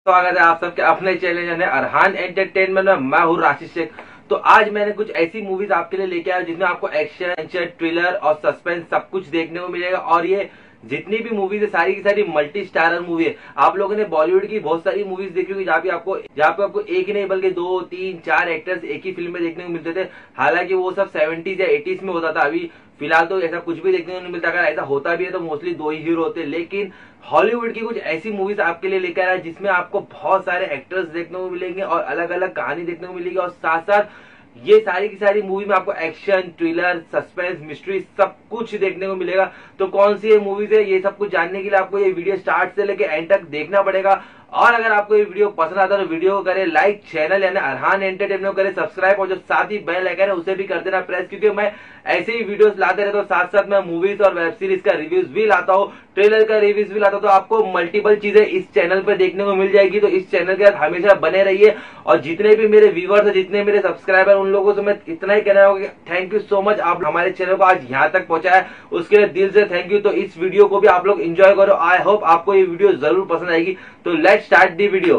स्वागत है आप सबके अपने चैनल अरहान एंटरटेनमेंट में। मैं हूँ राशि शेख। तो आज मैंने कुछ ऐसी मूवीज आपके लिए लेके आया जिसमें आपको एक्शन, थ्रिलर और सस्पेंस सब कुछ देखने को मिलेगा। और ये जितनी भी मूवीज है सारी की सारी मल्टी स्टारर मूवी है। आप लोगों ने बॉलीवुड की बहुत सारी मूवीज देखी होगी जहाँ पे आपको एक ही नहीं बल्कि 2, 3, 4 एक्टर्स एक ही फिल्म में देखने को मिलते थे। हालांकि वो सब 70s या 80s में होता था। अभी फिलहाल तो ऐसा कुछ भी देखने को नहीं मिलता। अगर ऐसा होता भी है तो मोस्टली 2 ही हीरो होते हैं। लेकिन हॉलीवुड की कुछ ऐसी मूवीज आपके लिए लेकर आया जिसमें आपको बहुत सारे एक्टर्स देखने को मिलेंगे और अलग अलग कहानी देखने को मिलेगी। और साथ साथ ये सारी की सारी मूवी में आपको एक्शन, थ्रिलर, सस्पेंस, मिस्ट्री सब कुछ देखने को मिलेगा। तो कौन सी ये मूवीज है ये सब कुछ जानने के लिए आपको ये वीडियो स्टार्ट से लेकर एंड तक देखना पड़ेगा। और अगर आपको ये वीडियो पसंद आता है तो वीडियो को करें लाइक, चैनल यानी अरहान एंटरटेनमेंट को करें सब्सक्राइब और जो साथ ही बेल आइकन है उसे भी कर देना प्रेस, क्योंकि मैं ऐसे ही वीडियोस लाते रहता हूँ। साथ साथ मैं मूवीज और वेब सीरीज का रिव्यूज भी लाता हूँ, ट्रेलर का रिव्यूज भी लाता हूँ। तो आपको मल्टीपल चीजें इस चैनल पर देखने को मिल जाएगी। तो इस चैनल के साथ हमेशा बने रहिए। और जितने भी मेरे व्यूवर्स है, जितने मेरे सब्सक्राइबर, उन लोगों से मैं इतना ही कहना होगा कि थैंक यू सो मच। आप हमारे चैनल को आज यहाँ तक पहुंचाया उसके लिए दिल से थैंक यू। तो इस वीडियो को भी आप लोग एंजॉय करो। आई होप आपको ये वीडियो जरूर पसंद आएगी। तो लेट्स स्टार्ट दी वीडियो।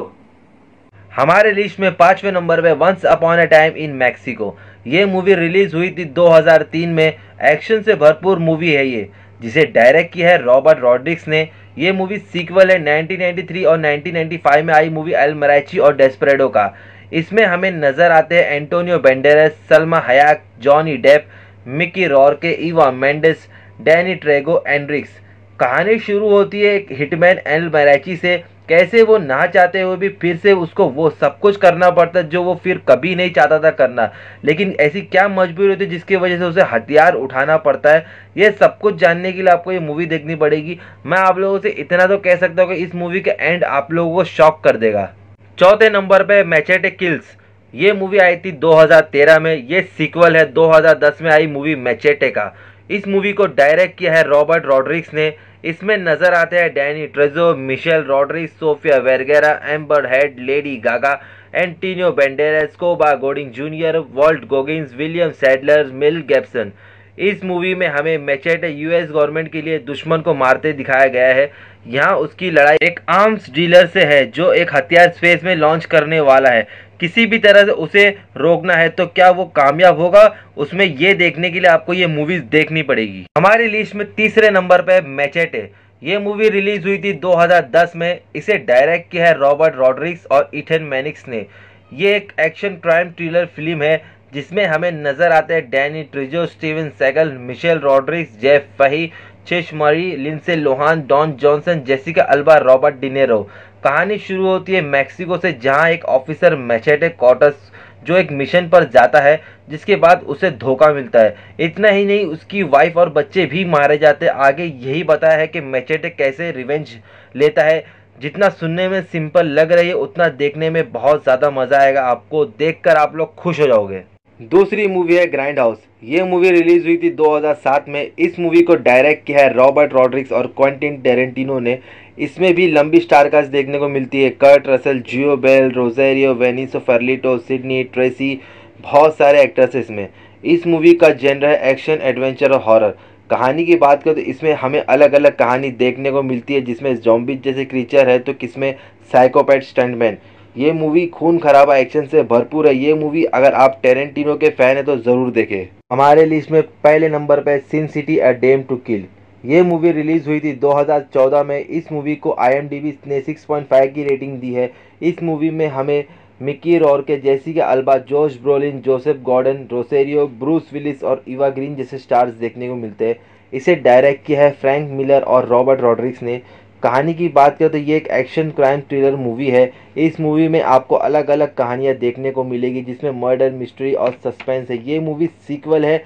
हमारे लिस्ट में 5वें नंबर पे once upon a time in Mexico. ये मूवी रिलीज हुई थी 2003 में। एक्शन से भरपूर मूवी है ये, जिसे डायरेक्ट किया है रॉबर्ट रॉड्रिग्स ने। ये मूवी सीक्वल है 1993 और 1995 में आई मूवी एल मैराची और डेस्परेडो का। इसमें हमें नजर आते हैं Antonio Banderas, Salma Hayek, Johnny Depp, Mickey Rourke, Eva Mendes, Danny Trejo, एंड्रिक्स। कहानी शुरू होती है एक हिटमैन एल मैराची से। कैसे वो ना चाहते हुए भी फिर से उसको वो सब कुछ करना पड़ता है जो वो फिर कभी नहीं चाहता था करना। लेकिन ऐसी क्या मजबूरी होती है जिसकी वजह से उसे हथियार उठाना पड़ता है। ये सब कुछ जानने के लिए आपको ये मूवी देखनी पड़ेगी। मैं आप लोगों से इतना तो कह सकता हूँ कि इस मूवी के एंड आप लोगों को शॉक कर देगा। चौथे नंबर पे मैचेटे किल्स। ये मूवी आई थी 2013 में। ये सीक्वल है 2010 में आई मूवी मैचेटे का। इस मूवी को डायरेक्ट किया है रॉबर्ट रॉड्रिग्स ने। इसमें नजर आते हैं Danny Trejo, Michelle Rodriguez, Sofia Vergara, Amber Heard, Lady Gaga, Antonio Banderas, Cuba Gooding Junior, Walt Goggins, William Sadler, Mel Gibson. इस मूवी में हमें मैचेटे यूएस गवर्नमेंट के लिए दुश्मन को मारते दिखाया गया है। यहाँ उसकी लड़ाई एक आर्म्स डीलर से है जो एक हथियार स्पेस में लॉन्च करने वाला है। किसी भी तरह से उसे रोकना है तो क्या वो कामयाब होगा, उसमें ये देखने के लिए आपको ये मूवीज देखनी पड़ेगी। हमारी लिस्ट में तीसरे नंबर पे मैचेटे। ये मूवी रिलीज हुई थी 2010 में। इसे डायरेक्ट किया है रॉबर्ट रॉड्रिग्स और इथन मैनिक्स ने। ये एक एक्शन क्राइम थ्रिलर फिल्म है जिसमें हमें नजर आते हैं Danny Trejo, Steven Seagal, Michelle Rodriguez, Jeff Fahey, Cheech Marin, Lindsay Lohan, Don Johnson, Jessica Alba, Robert De Niro. कहानी शुरू होती है मैक्सिको से, जहां एक ऑफिसर मैचेटे कॉर्टस जो एक मिशन पर जाता है जिसके बाद उसे धोखा मिलता है। इतना ही नहीं, उसकी वाइफ और बच्चे भी मारे जाते हैं। आगे यही बताया है कि मैचेटे कैसे रिवेंज लेता है। जितना सुनने में सिंपल लग रही है उतना देखने में बहुत ज़्यादा मज़ा आएगा। आपको देखकर आप लोग खुश हो जाओगे। दूसरी मूवी है ग्राइंड हाउस। ये मूवी रिलीज हुई थी 2007 में। इस मूवी को डायरेक्ट किया है रॉबर्ट रॉड्रिग्स और क्वेंटिन टेरेंटिनो ने। इसमें भी लंबी स्टारकास्ट देखने को मिलती है। Kurt Russell, Zoe Bell, Rosario, Vanessa Ferlito, Sydney Tracie, बहुत सारे एक्टर्स हैं इसमें। इस मूवी का जेनर है एक्शन, एडवेंचर और हॉरर। कहानी की बात करें तो इसमें हमें अलग अलग कहानी देखने को मिलती है, जिसमें ज़ॉम्बीज जैसे क्रीचर है तो किसमें साइकोपैथ स्टंटमैन। ये मूवी खून खराबा एक्शन से भरपूर है। ये मूवी अगर आप टेरेंटिनो के फैन है तो ज़रूर देखें। हमारे लिस्ट में पहले नंबर पर Sin City a Dame to Kill. ये मूवी रिलीज हुई थी 2014 में। इस मूवी को IMDb ने 6.5 की रेटिंग दी है। इस मूवी में हमें Mickey Rourke, Jessica Alba, Josh Brolin, Joseph Gordon, Rosario, Bruce Willis और इवा ग्रीन जैसे स्टार्स देखने को मिलते हैं। इसे डायरेक्ट किया है फ्रैंक मिलर और रॉबर्ट रॉड्रिग्स ने। कहानी की बात करें तो ये एक एक्शन क्राइम थ्रिलर मूवी है। इस मूवी में आपको अलग अलग कहानियाँ देखने को मिलेगी जिसमें मर्डर, मिस्ट्री और सस्पेंस है। ये मूवी सीक्वल है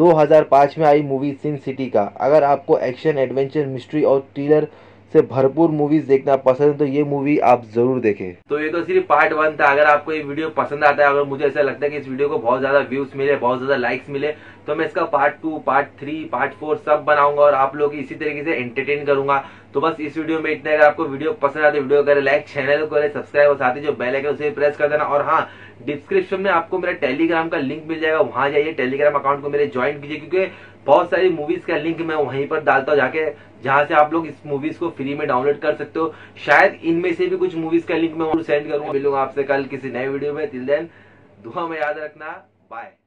2005 में आई मूवी सिन सिटी का। अगर आपको एक्शन, एडवेंचर, मिस्ट्री और थ्रिलर से भरपूर मूवीज देखना पसंद है तो ये मूवी आप जरूर देखें। तो ये तो सिर्फ पार्ट 1 था। अगर आपको ये वीडियो पसंद आता है, अगर मुझे ऐसा लगता है कि इस वीडियो को बहुत ज्यादा व्यूज मिले, बहुत ज्यादा लाइक्स मिले, तो मैं इसका पार्ट 2, पार्ट 3, पार्ट 4 सब बनाऊंगा और आप लोग इसी तरीके से एंटरटेन करूंगा। तो बस इस वीडियो में इतना। अगर आपको वीडियो पसंद आती है वीडियो करें लाइक, चैनल को करें सब्सक्राइब और साथ ही जो बेल आइकन उसे प्रेस कर देना। और हाँ, डिस्क्रिप्शन में आपको मेरा टेलीग्राम का लिंक मिल जाएगा, वहां जाइए, टेलीग्राम अकाउंट को मेरे ज्वाइन कीजिए, क्योंकि बहुत सारी मूवीज का लिंक मैं वहीं पर डालता हूँ। जहां से आप लोग इस मूवीज को फ्री में डाउनलोड कर सकते हो। शायद इनमें से भी कुछ मूवीज का लिंक मैं सेंड करूंगा। मिलूंगा आपसे कल किसी नए वीडियो में। टिल देन दुआ में याद रखना। बाय।